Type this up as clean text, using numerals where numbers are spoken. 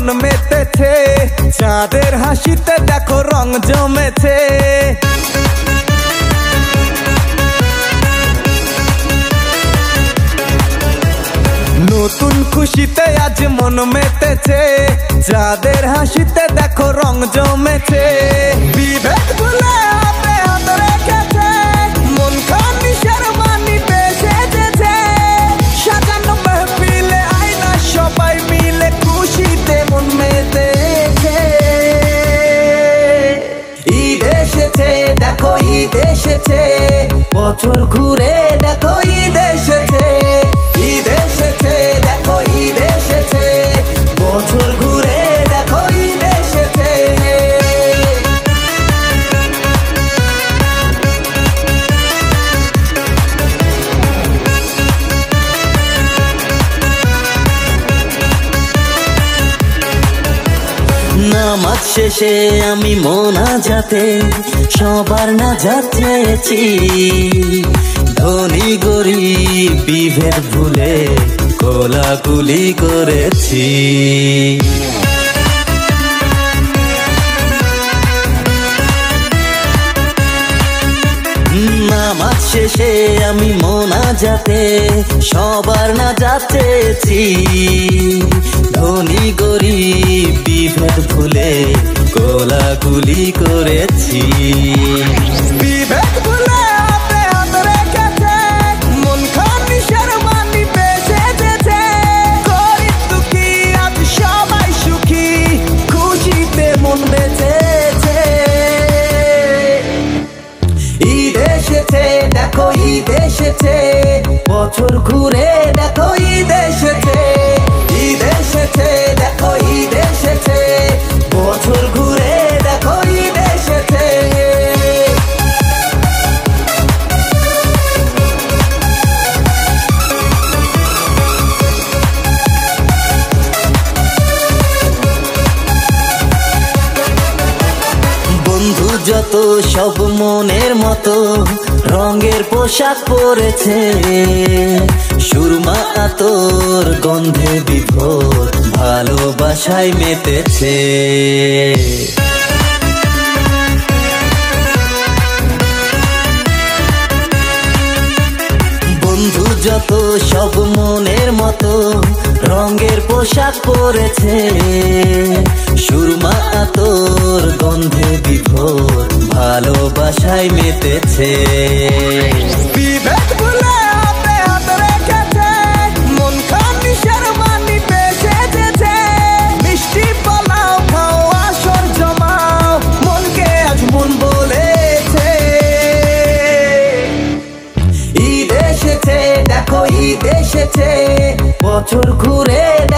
মন মেতেছে, চাঁদের হাসিতে দেখো রং জমেছে। নতুন খুশিতে আজ মন মেতেছে, চাঁদের হাসিতে দেখো রং জমেছে। বিভেদ ভুলে হাতে হাত রেখেছে, মন খানি শর্মানি বেশে যেছে। সাজানো মাহফিলে আয়না সবাই মিলে খুশিতে মন মেতেছে। ঈদ এসেছে দেখো ঈদ এসেছে, বছর ঘুরে দেখো ঈদ এসেছে। ঈদ এসেছে দেখো ঈদ এসেছে, বছর ঘুরে দেখো ঈদ এসেছে। নামাজ শেষে আমি মোনাজাতে সবার নাজাত চেয়েছি। ধনী গরিব বিভেদ ভুলে কোলাকুলি করেছি। নামাজ শেষে আমি মোনাজাতে সবার নাজাত চেয়েছি। ধনী গরিব বিভেদ ভুলে কোলাকুলি করেছি। বিভেদ ভুলে হাতে হাত রেখেছে, মন খানি শর্মানি বেশে যেছে। গরিব দুঃখী আজ সবাই সুখী, খুশিতে মন বেঁচেছে। ঈদ এসেছে দেখো ঈদ এসেছে, বছর ঘুরে দেখো ঈদ এসেছে। ঈদ এসেছে দেখো ঈদ এসেছে, বছর ঘুরে দেখো ঈদ এসেছে। বন্ধু যত সব মনের মতো রঙের পোশাক পরেছে। সুরমা আতর গন্ধে বিভোর ভালোবাসায় মেতেছে। বন্ধু যত সব মনের মতো রঙের পোশাক পরেছে। সুরমা আতর গন্ধে বিভোর ভালোবাসায় মেতেছে। বিভেদ ভুলে হাতে হাত রেখেছে, মন খানি শর্মানি বেশে যেছে। মিষ্টি পোলাও খাও আসর জমাও, মনকে আজ মন বলেছে। ঈদ এসেছে দেখো ঈদ এসেছে, বছর ঘুরে